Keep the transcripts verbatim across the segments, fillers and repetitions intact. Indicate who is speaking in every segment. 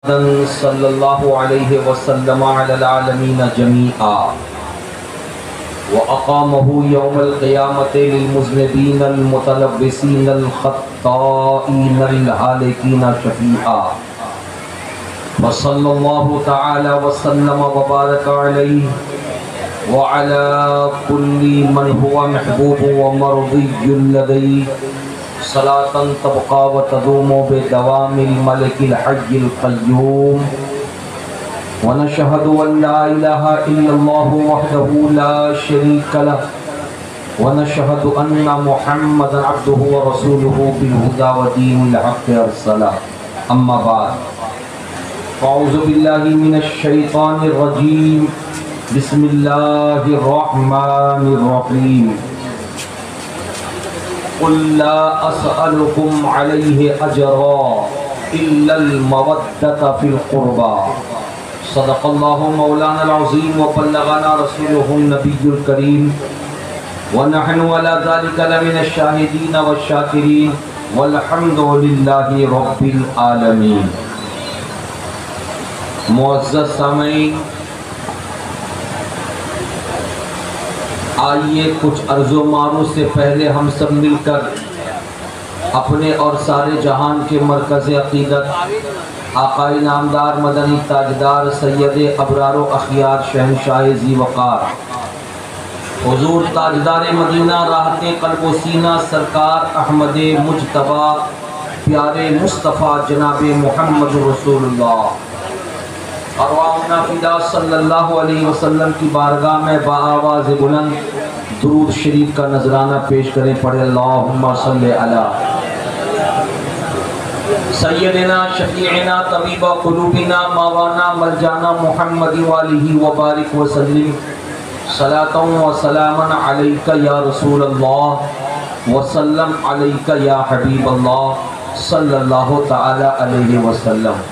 Speaker 1: صلی اللہ علیہ وسلم علی العالمین جمیعا وأقامه يوم القيامة للمذنبين المتلبسين الخطائين الهالكين شفيعا وصلى الله تعالى وسلم وبارك عليه وعلى كل من هو محبوب ومرضي لديه صلاة تبقى وتدوم بدوام الملك الحي القيوم ونشهد أن لا إله إلا الله وحده لا شريك له ونشهد أن محمدا عبده ورسوله بالهدى ودين الحق أرسله أما بعد أعوذ بالله من الشيطان الرجيم بسم الله الرحمن الرحيم قل لا أسألكم عليه أجرا إلا المودة في القربى صدق الله مولانا العظيم وبلغنا رسوله النبي الكريم ونحن على ذلك لمن الشاهدين والشاكرين والحمد لله رب العالمين. معزز سامعین، آئیے کچھ عرض و معروض سے پہلے ہم سب مل کر اپنے اور سارے جہان کے مرکز عقیدت آقائے نامدار مدنی تاجدار سید ابرار و اخیار شہنشاہ ذی وقار حضور تاجدار مدینہ راحت قلب و سینہ سرکار احمد مجتبی پیارے مصطفیٰ جناب محمد رسول اللہ ارواحنا فدا صلی اللہ علیہ وسلم کی بارگاہ میں بآواز بلند درود شریف کا نذرانہ پیش کریں. پڑھے اللہم صلی علی سیدنا شفیعنا طبیب قلوبنا مولانا ملجانا محمد والہ وبارک وسلم صلاۃ و سلاما علیک یا رسول اللہ وسلم علیک یا حبیب اللہ صلی اللہ تعالی علیہ وسلم.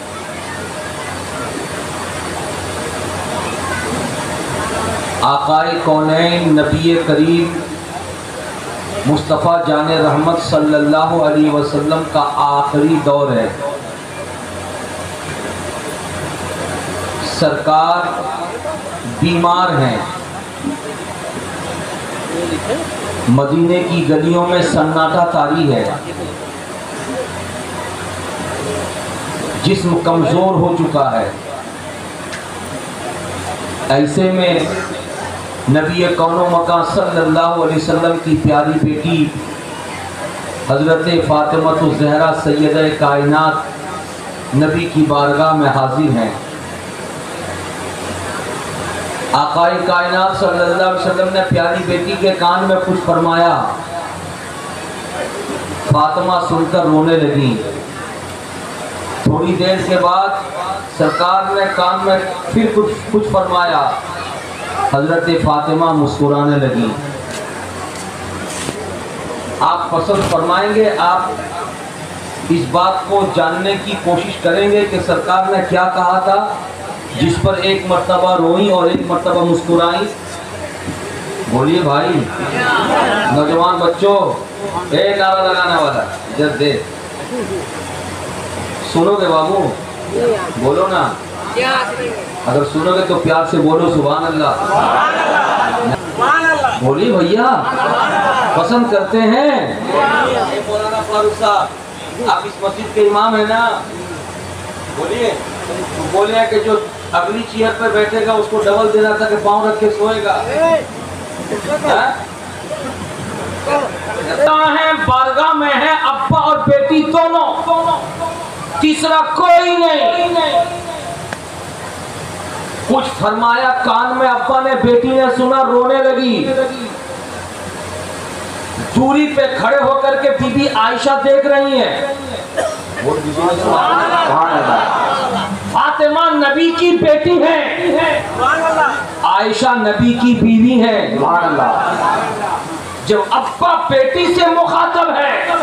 Speaker 1: آقائے کونین نبی کریم مصطفیٰ جان رحمت صلی اللہ علیہ وسلم کا آخری دور ہے. سرکار بیمار ہیں. مدینے کی گلیوں میں سناٹا طاری ہے. جسم کمزور ہو چکا ہے. ایسے میں نبی کون و مکان صلی اللہ علیہ وسلم کی پیاری بیٹی حضرت فاطمہ الزہرا سیدہ کائنات نبی کی بارگاہ میں حاضر ہیں. آقائے کائنات صلی اللہ علیہ وسلم نے پیاری بیٹی کے کان میں کچھ فرمایا. فاطمہ سن کر رونے لگی. تھوڑی دیر کے بعد سرکار نے کان میں پھر کچھ کچھ فرمایا. حضرت فاطمہ مسکرانے لگی. آپ پسند فرمائیں گے، آپ اس بات کو جاننے کی کوشش کریں گے کہ سرکار نے کیا کہا تھا جس پر ایک مرتبہ روئیں اور ایک مرتبہ مسکرائیں؟ بولیے بھائی، نوجوان بچوں، اے نعرہ لگانے والا ادھر دے، سنو گے بابو؟ بولو نا. اگر سنو گے تو پیار سے بولو سبحان اللہ. بولیے بھیا، پسند کرتے ہیں؟ مولانا فاروق صاحب، آپ اس مسجد کے امام ہیں نا؟ بولیے. بولے کہ جو اگلی چیئر پہ بیٹھے گا اس کو ڈبل دینا تھا کہ پاؤں رکھ کے سوئے گا. بارگاہ میں ہے ابا اور بیٹی دونوں، تیسرا کوئی نہیں. کچھ فرمایا کان میں ابا نے، بیٹی نے سنا، رونے لگی. دوری پہ کھڑے ہو کر کے بی بی عائشہ دیکھ رہی ہیں. فاطمہ نبی کی بیٹی ہے، عائشہ نبی کی بیوی ہے. جب ابا بیٹی سے مخاطب ہے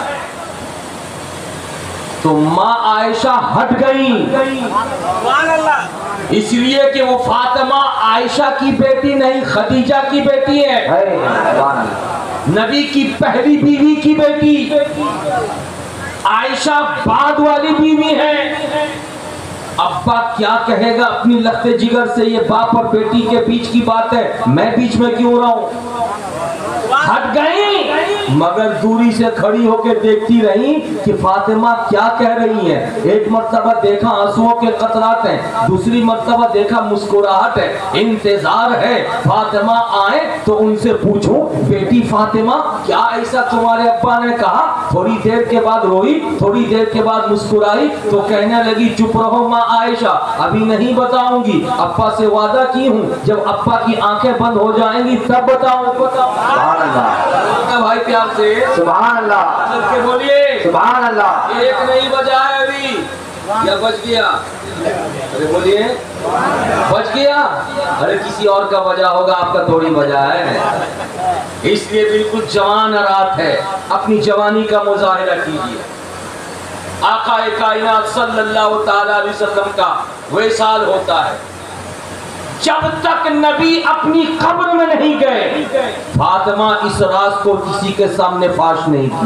Speaker 1: تو ماں عائشہ ہٹ گئی، اس لیے کہ وہ فاطمہ عائشہ کی بیٹی نہیں، خدیجہ کی بیٹی ہے، نبی کی پہلی بیوی کی بیٹی. عائشہ بعد والی بیوی ہے. ابا کیا کہے گا اپنی لخت جگر سے، یہ باپ اور بیٹی کے بیچ کی بات ہے، میں بیچ میں کیوں رہا ہوں؟ ہٹ گئی مگر دوری سے کھڑی ہو کے دیکھتی رہی کہ فاطمہ کیا کہہ رہی ہے۔ ایک مرتبہ دیکھا آنسوؤں کے قطرات ہیں، دوسری مرتبہ دیکھا مسکراہٹ ہے، انتظار ہے فاطمہ آئے تو ان سے پوچھوں بیٹی فاطمہ کیا ایسا تمہارے ابا نے کہا؟ تھوڑی دیر کے بعد روئی، تھوڑی دیر کے بعد مسکرائی تو کہنے لگی چپ رہو ماں عائشہ، ابھی نہیں بتاؤں گی، ابا سے وعدہ کی ہوں جب ابا کی آنکھیں بند ہو جائیں گی تب بتاؤں۔
Speaker 2: سبحان اللہ،
Speaker 1: بھائی پیار سے
Speaker 2: سبحان اللہ،
Speaker 1: چل کے بولیے
Speaker 2: سبحان اللہ۔
Speaker 1: ایک نہیں بجا ہے ابھی یا بچ گیا؟ ارے بولیے بچ گیا؟ ارے کسی اور کا بجا ہوگا، آپ کا تھوڑی بجا ہے، اس لیے بالکل جوان رات ہے، اپنی جوانی کا مظاہرہ کیجیے۔ آقا کائنات صلی اللہ تعالی علیہ وسلم کا وصال ہوتا ہے، جب تک نبی اپنی قبر میں نہیں گئے فاطمہ اس راز کو کسی کے سامنے فاش نہیں کی،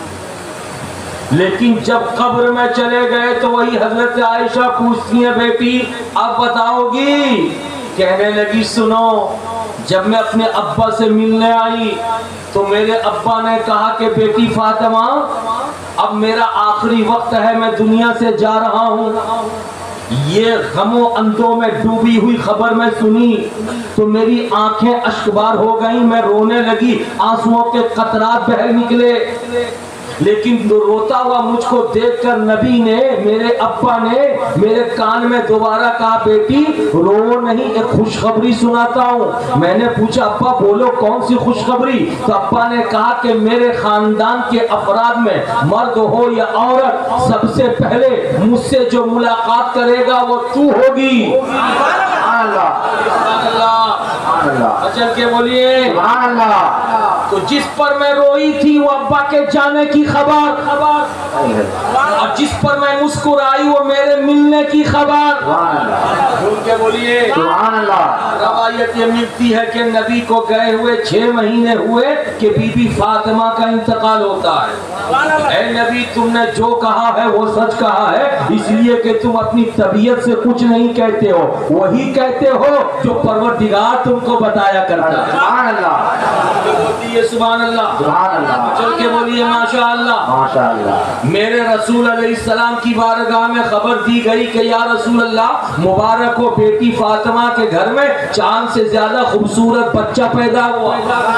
Speaker 1: لیکن جب قبر میں چلے گئے تو وہی حضرت عائشہ پوچھتی ہیں بیٹی اب بتاؤ گی؟ کہنے لگی سنو، جب میں اپنے ابا سے ملنے آئی تو میرے ابا نے کہا کہ بیٹی فاطمہ اب میرا آخری وقت ہے، میں دنیا سے جا رہا ہوں۔ یہ غم و اندوں میں ڈوبی ہوئی خبر میں سنی تو میری آنکھیں اشکبار ہو گئیں، میں رونے لگی، آنسوؤں کے قطرات بہہ نکلے، لیکن روتا ہوا مجھ کو دیکھ کر نبی نے، میرے ابا نے میرے کان میں دوبارہ کہا بیٹی رو نہیں، ایک خوشخبری سناتا ہوں۔ میں نے پوچھا ابا بولو کون سی خوشخبری؟ تو ابا نے کہا کہ میرے خاندان کے افراد میں مرد ہو یا عورت سب سے پہلے مجھ سے جو ملاقات کرے گا وہ تو ہوگی۔
Speaker 2: سبحان اللہ،
Speaker 1: سبحان اللہ، چل کے بولیے
Speaker 2: سبحان اللہ۔
Speaker 1: تو جس پر میں روئی تھی وہ ابا کے جانے کی خبر، اور جس پر میں مسکرائی وہ میرے ملنے کی خبر۔ بول کے بولیے
Speaker 2: سبحان اللہ۔
Speaker 1: روایت یہ ملتی ہے کہ نبی کو گئے ہوئے چھ مہینے ہوئے کہ بی بی فاطمہ کا انتقال ہوتا ہے۔ اے نبی تم نے جو کہا ہے وہ سچ کہا ہے، اس لیے کہ تم اپنی طبیعت سے کچھ نہیں کہتے ہو، وہی کہتے ہو جو پروردگار تم کو بتایا کرتا ہے۔
Speaker 2: سبحان اللہ،
Speaker 1: سبحان اللہ،
Speaker 2: سبحان اللہ،
Speaker 1: چل کے بولیے ماشاء اللہ،
Speaker 2: ماشاء اللہ۔
Speaker 1: میرے رسول علیہ السلام کی بارگاہ میں خبر دی گئی کہ یا رسول اللہ مبارک ہو بیٹی فاطمہ کے گھر میں چاند سے زیادہ خوبصورت بچہ پیدا ہوا۔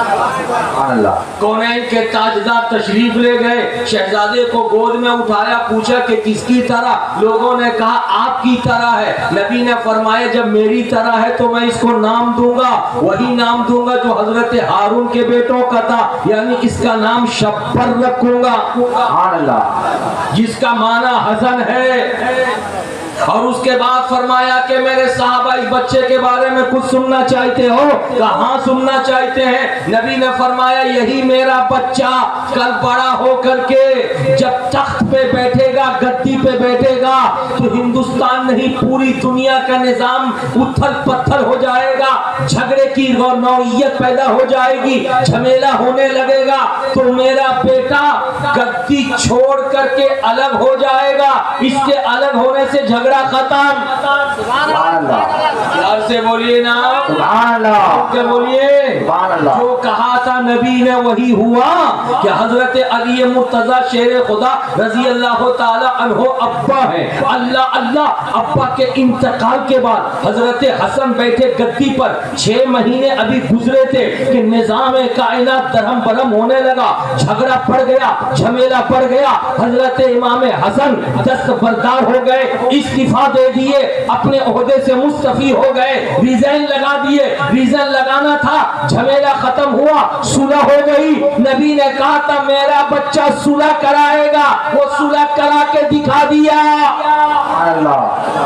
Speaker 2: سبحان اللہ۔
Speaker 1: کونین کے تاجدار تشریف لے گئے، شہزادے کو گود میں اٹھایا، پوچھا کہ کس کی طرح؟ لوگوں نے کہا آپ کی طرح ہے۔ نبی نے فرمایا جب میری طرح ہے تو میں اس کو نام دوں گا، وہی نام دوں گا جو حضرت ہارون کے بیٹوں کا تھا، یعنی اس کا نام شبر رکھوں گا،
Speaker 2: سبحان اللہ،
Speaker 1: جس کا معنی حسن ہے۔ اور اس کے بعد فرمایا کہ میرے صحابہ اس بچے کے بارے میں کچھ سننا چاہتے ہو؟ کہاں سننا چاہتے ہیں؟ نبی نے فرمایا یہی میرا بچہ کل بڑا ہو کر کے جب تخت پہ بیٹھے گا، گدی پہ بیٹھے گا تو ہندوستان نہیں پوری دنیا کا نظام اتھل پتھر ہو جائے گا، جھگڑے کی نوعیت پیدا ہو جائے گی، جھمیلا ہونے لگے گا، تو میرا بیٹا گدی چھوڑ کر کے الگ ہو جائے گا، اس کے الگ ہونے سے جھگڑا ختم۔
Speaker 2: سبحان اللہ،
Speaker 1: یار سے بولیے نا
Speaker 2: سبحان اللہ،
Speaker 1: کہ بولیے
Speaker 2: سبحان اللہ۔
Speaker 1: جو کہا تھا نبی نے وہی ہوا کہ حضرت علی مرتضی شیر خدا رضی اللہ تعالی عنہ ابا ہے۔ اللہ اللہ، ابا کے انتقال کے بعد حضرت حسن بیٹھے گدی پر، چھ مہینے ابھی گزرے تھے کہ نظام کائنات درہم برہم ہونے لگا، جھگڑا پڑ گیا، جھمیلا پڑ گیا۔ حضرت امام حسن دست بردار ہو گئے، استعفا دے دیے، اپنے عہدے سے مستعفی ہو گئے، ریزائن لگا دیے، ریزائن لگانا تھا، جھمیلا ختم ہوا، صلح ہو گئی۔ نبی نے کہا تھا میرا بچہ صلح کرائے گا، وہ صلح کرا کے دکھا دیا۔
Speaker 2: اللہ،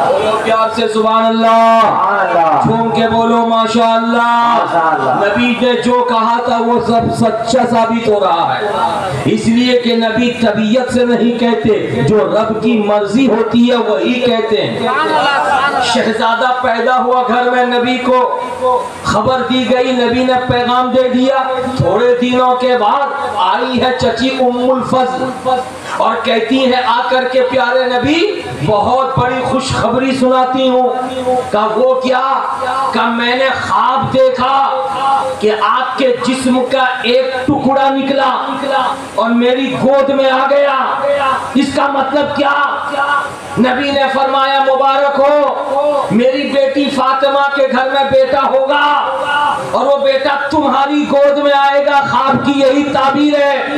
Speaker 1: پیار سے سبحان اللہ جھوم کے بولو ماشاء اللہ. نبی نے جو کہا تھا وہ سب سچا ثابت ہو رہا ہے. اس لیے کہ نبی طبیعت سے نہیں کہتے, جو رب کی مرضی ہوتی ہے وہی کہتے ہیں. شہزادہ پیدا ہوا گھر میں, نبی کو خبر دی گئی, نبی نے پیغام دے دیا. تھوڑے دنوں کے بعد آئی ہے چچی ام الفضل اور کہتی ہے آ کر کے پیارے نبی بہت بڑی خوشخبری سناتی ہوں. کہا وہ کیا؟ کہا میں نے خواب دیکھا کہ آپ کے جسم کا ایک ٹکڑا نکلا اور میری گود میں آ گیا. اس کا مطلب کیا؟ نبی نے فرمایا مبارک ہو, میری بیٹی فاطمہ کے گھر میں بیٹا ہوگا اور وہ بیٹا تمہاری گود میں آئے گا. خواب کی یہی تعبیر ہے.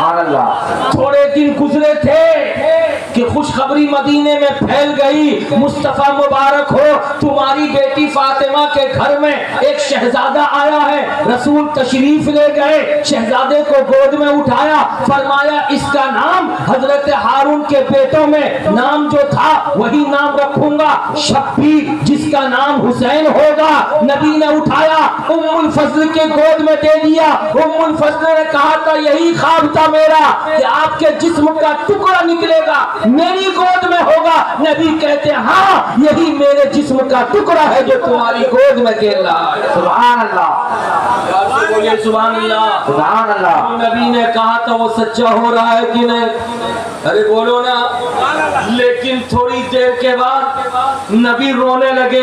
Speaker 1: تھوڑے دن گزرے تھے کہ خوشخبری مدینے میں پھیل گئی, مصطفیٰ مبارک ہو تمہاری بیٹی فاطمہ کے گھر میں ایک شہزادہ آیا ہے. رسول تشریف لے گئے, شہزادے کو گود میں اٹھایا, فرمایا اس کا نام حضرت ہارون کے بیٹوں میں نام جو تھا وہی نام رکھوں گا, شبیر جس کا نام حسین ہوگا. نبی نے اٹھایا ام الفضل کے گود میں دے دیا. ام الفضل نے کہا تھا یہی خواب تھا میرا کہ آپ کے جسم کا ٹکڑا نکلے گا, میری گود میں ہوگا. نبی کہتے ہیں ہاں یہی میرے جسم کا ٹکڑا ہے جو تمہاری گود میں کھیل رہا ہے.
Speaker 2: سبحان اللہ,
Speaker 1: بولیے سبحان اللہ.
Speaker 2: سبحان اللہ.
Speaker 1: نبی نے کہا تھا وہ سچا ہو رہا ہے کہ نہیں؟ ارے بولو نا. لیکن تھوڑی دیر کے بعد نبی رونے لگے,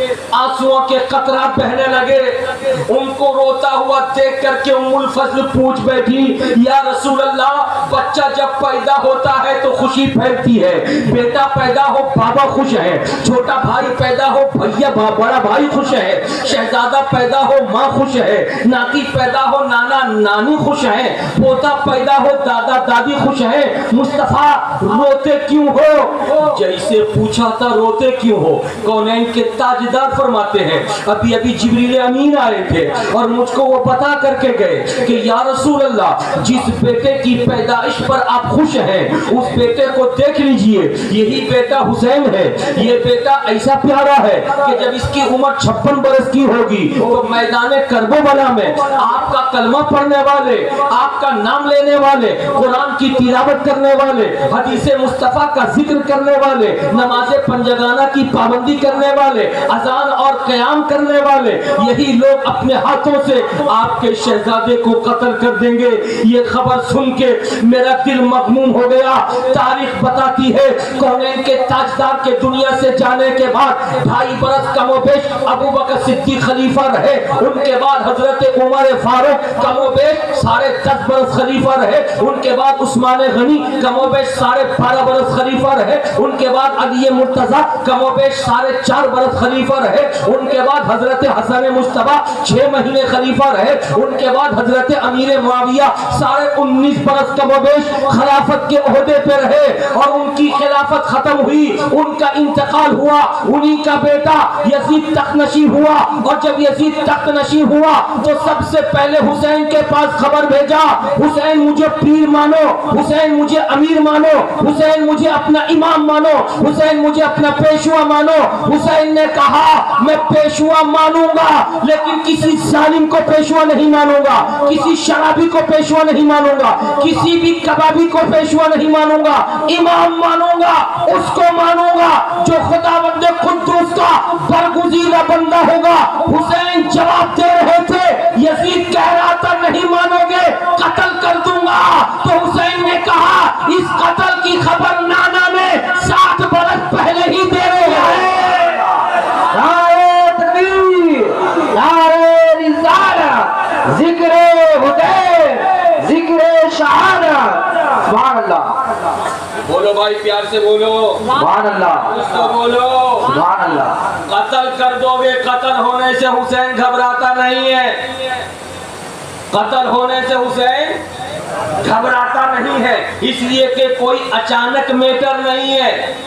Speaker 1: آنسوؤں کے قطرات بہنے لگے. ان کو روتا ہوا دیکھ کر کے ام الفضل پوچھ بیٹھی یا رسول اللہ بچہ جب پیدا ہوتا ہے تو خوشی پھیلتی ہے, بیٹا پیدا ہو بابا خوش ہے, چھوٹا بھائی پیدا ہو بھیا بڑا بھائی خوش ہے, شہزادہ پیدا ہو ماں خوش ہے, ناتی پیدا ہو نانا نانی خوش ہے, پوتا پیدا ہو دادا دادی خوش ہے. مصطفیٰ روتے کیوں ہو؟ جیسے پوچھا تھا روتے کیوں ہو, کونین کے تاجدار فرماتے ہیں ابھی ابھی جبریل امین آئے تھے اور مجھ کو وہ بتا کر کے گئے کہ یا رسول اللہ جس بیٹے کی پیدائش پر آپ خوش ہیں اس بیٹے کو دیکھ لیجئے, یہی بیٹا حسین ہے. یہ بیٹا ایسا پیارا ہے کہ جب اس کی عمر چھپن برس کی ہوگی تو میدان کربلا میں آپ کا کلمہ پڑھنے والے, آپ کا نام لینے والے, قرآن کی تلاوت کرنے والے, حدیث مصطفیٰ کا ذکر کرنے والے, نماز پنجگانہ کی پابندی کرنے والے, اذان اور قیام کرنے والے, یہی لوگ اپنے ہاتھوں سے آپ کے شہزادے کو قتل کر دیں گے. یہ خبر سن کے میرا دل مغموم ہو گیا. تاریخ بتاتی ہے کونین کے تاجدار کے دنیا سے جانے کے بعد ڈھائی برس کم و بیش ابو بکر صدیق خلیفہ رہے, ان کے بعد حضرت عمر فاروق کم و بیش ساڑھے دس برس خلیفہ رہے, ان کے بعد عثمان غنی کم و بیش ساڑھے بارہ برس خلیفہ رہے, ان کے بعد علی مرتضیٰ کم و بیش ساڑھے چار برس خلیفہ رہے, ان کے بعد حضرت حسن مجتبیٰ چھ مہینے خلیفہ رہے, ان کے بعد حضرت امیر معاویہ ساڑھے انیس برس کم و بیش خلافت کے عہدے پہ رہے اور ان کی خلافت ختم ہوئی, ان کا انتقال ہوا, انہی کا بیٹا یزید تخت نشین ہوا. اور جب یزید تخت نشین ہوا تو سب سے پہلے حسین کے پاس خبر بھیجا حسین مجھے پیر مانو, حسین مجھے امیر مانو, حسین مجھے اپنا امام مانو, حسین مجھے اپنا پیشوا مانو. حسین نے کہا میں پیشوا مانوں گا لیکن کسی ظالم کو پیشوا نہیں مانوں گا, کسی شرابی کو پیشوا نہیں مانوں گا, کسی بھی کبابی کو پیشوا نہیں مانوں گا, امام مانوں گا, اس کو مانوں گا جو خداوند قدوس کا برگزیدہ بندہ ہوگا. حسین جواب دے رہے تھے, یزید کہہ رہا تھا نہیں مانو گے قتل کر دوں گا, تو حسین نے کہا اس قتل کی خبر نانا نے سات برس پہلے ہی دے رہے ہیں.
Speaker 2: نعرہ تکبیر, نعرہ رسالت, ذکر حسین, ذکر شہادت. سبحان اللہ.
Speaker 1: بولو بھائی پیار سے بولو
Speaker 2: سبحان اللہ,
Speaker 1: اس کو بولو.
Speaker 2: سبحان اللہ.
Speaker 1: قتل کر دو گے, قتل ہونے سے حسین گھبراتا نہیں ہے, قتل ہونے سے حسین گھبراتا نہیں ہے, اس لیے کہ کوئی اچانک میٹر نہیں ہے.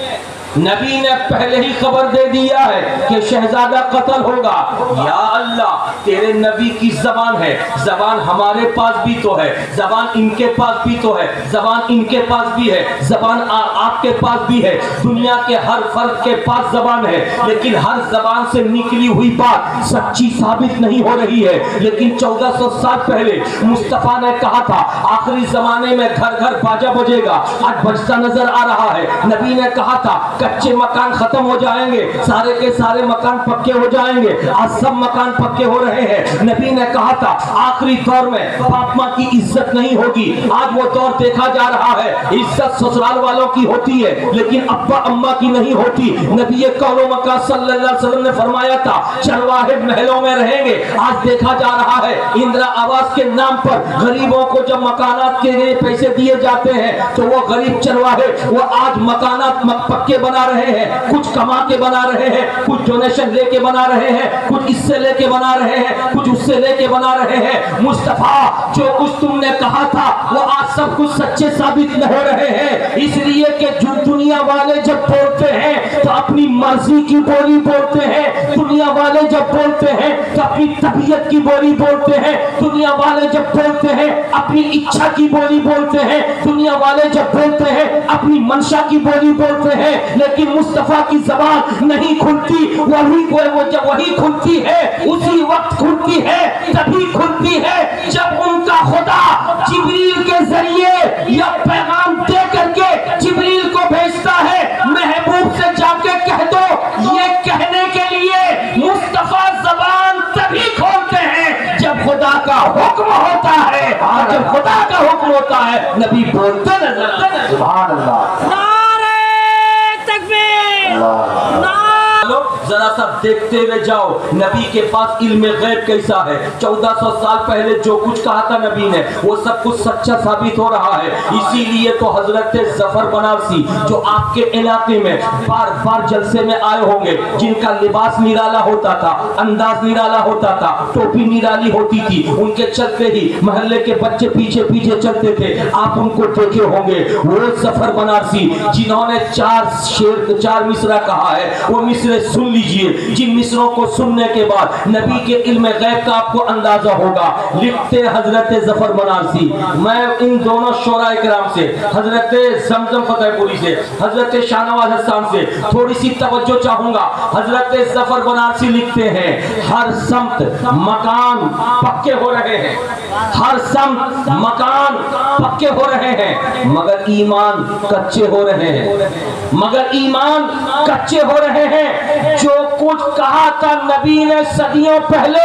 Speaker 1: نبی نے پہلے ہی خبر دے دیا ہے کہ شہزادہ قتل ہوگا۔ یا اللہ تیرے نبی کی زبان ہے، زبان ہمارے پاس بھی تو ہے، زبان ان کے پاس بھی تو ہے، زبان ان کے پاس بھی ہے، زبان آپ کے پاس بھی ہے، دنیا کے ہر فرد کے پاس زبان ہے، لیکن ہر زبان سے نکلی ہوئی بات سچی ثابت نہیں ہو رہی ہے۔ لیکن چودہ سو سال پہلے مصطفیٰ نے کہا تھا آخری زمانے میں گھر گھر باجا بجے گا، آج بجتا نظر آ رہا ہے۔ نبی نے کہا تھا کچے مکان ختم ہو جائیں گے، سارے کے سارے مکان پکے ہو جائیں گے، آج سب مکان پکے ہو رہے ہیں۔ نبی نے کہا تھا آخری دور میں باپ ماں کی عزت نہیں ہوگی، آج وہ دور دیکھا جا رہا ہے، عزت سسرال والوں کی ہوتی ہے لیکن ابا اماں کی نہیں ہوتی۔ نبی کون و مکان صلی اللہ علیہ وسلم نے فرمایا تھا چرواہے محلوں میں رہیں گے، آج دیکھا جا رہا ہے اندرا آواس کے نام پر غریبوں کو جب مکانات کے لیے پیسے دیے جاتے ہیں تو وہ غریب چرواہے وہ آج مکانات پکے بنا رہے ہیں، کچھ کما کے بنا رہے ہیں، کچھ ڈونیشن لے کے بنا رہے ہیں، کچھ اس سے لے کے بنا رہے ہیں، کچھ اس سے لے کے بنا رہے ہیں۔ مصطفیٰ جو کچھ تم نے کہا تھا وہ آج سب کچھ سچے ثابت نہ ہو رہے ہیں، اس لیے کہ جو دنیا والے جب بولتے ہیں تو اپنی مرضی کی بولی بولتے ہیں، دنیا والے جب بولتے ہیں تو اپنی طبیعت کی بولی بولتے ہیں، دنیا والے جب بولتے ہیں اپنی اچھا کی بولی بولتے ہیں، دنیا والے جب بولتے ہیں اپنی منشا کی بولی بولتے ہیں، لیکن مصطفیٰ کی زبان نہیں کھلتی، وہی وہ جب وہی کھلتی ہے اسی وقت کھلتی ہے، تبھی کھلتی ہے جب ان کا خدا جبریل کے ذریعے یا پیغام دے کر کے جبریل کو بھیجتا ہے محبوب سے جا کے کہہ دو، یہ کہنے کے لیے مصطفیٰ زبان تبھی کھولتے ہیں جب خدا کا حکم ہوتا ہے، اور جب خدا کا حکم ہوتا ہے نبی بولتے نظر آتے ہیں۔
Speaker 2: سبحان اللہ،
Speaker 3: نعرہ تکبیر،
Speaker 1: ذرا سا دیکھتے ہوئے جاؤ نبی کے پاس علم غیب کیسا ہے۔ چودہ سو سال پہلے جو کچھ کہا تھا نبی نے وہ سب کچھ سچا ثابت ہو رہا ہے۔ اسی لیے تو حضرت ظفر بنارسی جو آپ کے علاقے میں بار بار جلسے میں آئے ہوں گے، جن کا لباس نرالا ہوتا تھا، انداز نرالا ہوتا تھا، ٹوپی نرالی ہوتی تھی، ان کے چلتے ہی محلے کے بچے پیچھے پیچھے چلتے تھے، آپ ان کو دیکھے ہوں گے۔ وہ ظفر بنارسی جنہوں نے چار شیر چار مصرع کہا ہے، وہ مصرع سن لیجئے، جن مصروں کو سننے کے بعد نبی کے علم غیب کا آپ کو اندازہ ہوگا۔ لکھتے حضرت ظفر بنارسی، میں ان دونوں شعراء کرام سے، حضرت زمزم فتح پوری سے، حضرت شاہ نواز حسان سے تھوڑی سی توجہ چاہوں گا۔ حضرت ظفر بنارسی لکھتے ہیں ہر سمت مکان پکے ہو رہے ہیں، ہر سمت مکان پکے ہو رہے ہیں، مگر ایمان کچے ہو رہے ہیں، مگر ایمان کچے ہو رہے ہیں۔ جو کچھ کہا تھا نبی نے صدیوں پہلے،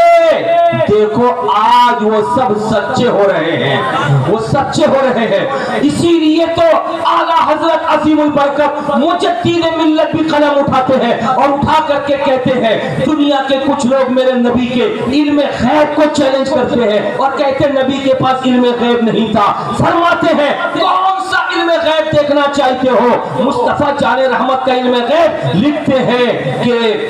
Speaker 1: دیکھو آج وہ سب سچے ہو رہے ہیں، وہ سچے ہو رہے ہیں۔ اسی لیے تو اعلیٰ حضرت عظیم البرکت مجدد ملت بھی قلم اٹھاتے ہیں اور اٹھا کر کے کہتے ہیں دنیا کے کچھ لوگ میرے نبی کے علم غیب کو چیلنج کرتے ہیں اور کہتے ہیں نبی کے پاس علم غیب نہیں تھا۔ فرماتے ہیں کون سا علم غیب دیکھنا چاہتے ہو؟ مصطفیٰ جان رحمت کا علم غیب لکھتے ہیں کہ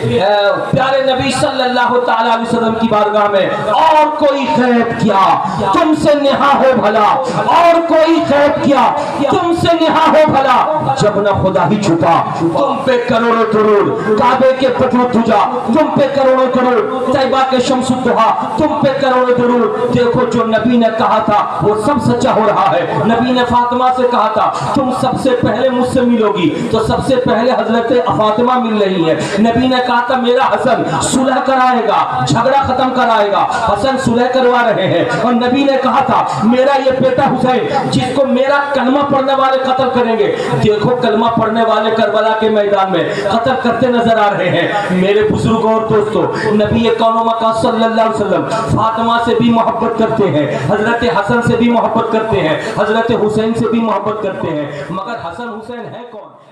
Speaker 1: پیارے نبی صلی اللہ تعالی علیہ وسلم کی بارگاہ میں اور کوئی غیب کیا تم سے نہا ہو بھلا، اور کوئی غیب کیا تم سے نہا ہو بھلا، جب نہ خدا ہی چھپا تم پہ کروڑوں درود، کعبے کے بدر دجا تم پہ کروڑوں درود، طیبہ کے شمس الضحیٰ تم پہ کروڑوں درود۔ دیکھو جو نبی نے کہا تھا وہ سب سچا ہو رہا ہے۔ نبی نے فاطمہ سے کہا تھا تم سب سے پہلے مجھ سے ملو گی، تو سب سے پہلے حضرت فاطمہ مل رہی ہے۔ نبی نے کہا تھا میرا حسن صلح کرائے گا، جھگڑا ختم کرائے گا، حسن صلح کروا رہے ہیں۔ اور نبی نے کہا تھا میرا یہ بیٹا حسین جس کو میرا کلمہ پڑھنے والے قتل کریں گے، دیکھو کلمہ پڑھنے والے کربلا کے میدان میں قتل کرتے نظر آ رہے ہیں۔ میرے بزرگوں اور دوستوں، نبی کون و مکان صلی اللہ علیہ وسلم فاطمہ سے بھی محبت کرتے ہیں، حضرت حسن سے بھی محبت کرتے ہیں، حضرت حسین سے بھی محبت کرتے ہیں، مگر حسن حسین ہے کون؟